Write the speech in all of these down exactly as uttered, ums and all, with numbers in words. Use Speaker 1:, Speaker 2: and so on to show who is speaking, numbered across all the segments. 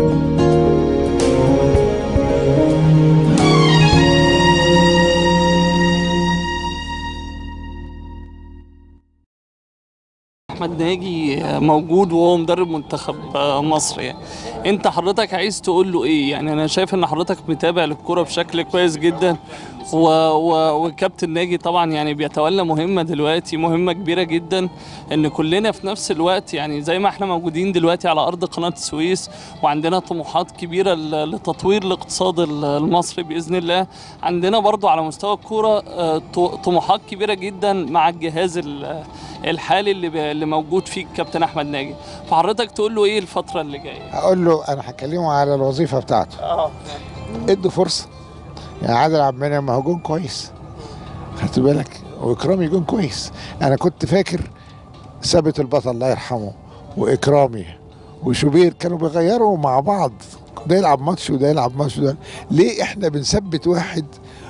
Speaker 1: احمد ناجي موجود وهو مدرب منتخب مصر، يعني انت حضرتك عايز تقول له ايه؟ يعني انا شايف ان حضرتك متابع للكرة بشكل كويس جدا، و... و... وكابتن ناجي طبعا يعني بيتولى مهمة دلوقتي، مهمة كبيرة جدا، ان كلنا في نفس الوقت يعني زي ما احنا موجودين دلوقتي على ارض قناة السويس وعندنا طموحات كبيرة لتطوير الاقتصاد المصري بإذن الله، عندنا برضو على مستوى الكرة طموحات كبيرة جدا مع الجهاز الحالي اللي اللي موجود فيه الكابتن احمد ناجي. فحضرتك تقول له ايه الفترة اللي جاية؟
Speaker 2: هقول له انا هكلمه على الوظيفة بتاعته. اه ادوا فرصة. يعني عادل عبد المنعم ما هو جون كويس، خدت بالك، واكرامي جون كويس. انا كنت فاكر ثابت البطل الله يرحمه واكرامي وشوبير كانوا بيغيروا مع بعض، ده يلعب ماتش وده يلعب ماتش وده. ليه احنا بنثبت واحد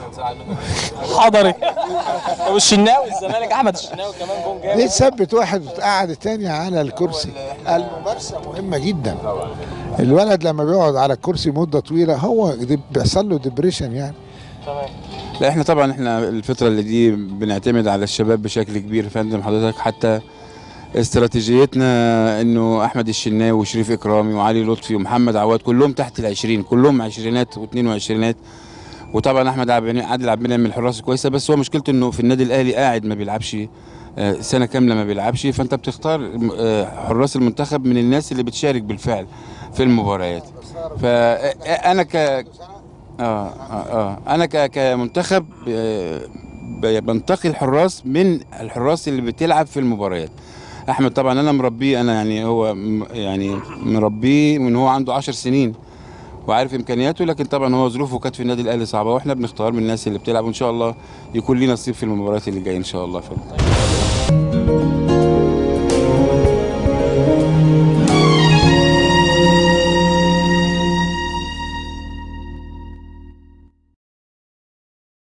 Speaker 3: حضري والشناوي الزمالك احمد الشناوي كمان جون جامد؟
Speaker 2: ليه تثبت واحد وتقعد التاني على الكرسي؟ الممارسه مهمه جدا. الولد لما بيقعد على الكرسي مده طويله هو بيحصل له ديبريشن يعني.
Speaker 3: تمام.
Speaker 4: لا احنا طبعا احنا الفتره اللي دي بنعتمد على الشباب بشكل كبير يا فندم حضرتك، حتى استراتيجيتنا انه احمد الشناوي وشريف اكرامي وعلي لطفي ومحمد عواد كلهم تحت العشرين، كلهم عشرينات واثنين وعشرينات. وطبعا احمد عادل عبد المنعم من الحراس الكويسه، بس هو مشكلته انه في النادي الاهلي قاعد ما بيلعبش سنه كامله ما بيلعبش، فانت بتختار حراس المنتخب من الناس اللي بتشارك بالفعل في المباريات. فانا ك اه اه اه انا ك كمنتخب بنتقي الحراس من الحراس اللي بتلعب في المباريات. احمد طبعا انا مربيه، انا يعني هو يعني مربيه من هو عنده عشر سنين وعارف امكانياته، لكن طبعا هو ظروفه كانت في النادي الاهلي صعبه، واحنا بنختار من الناس اللي بتلعب، وان شاء الله يكون ليه نصيب في المباريات اللي جايه ان شاء الله.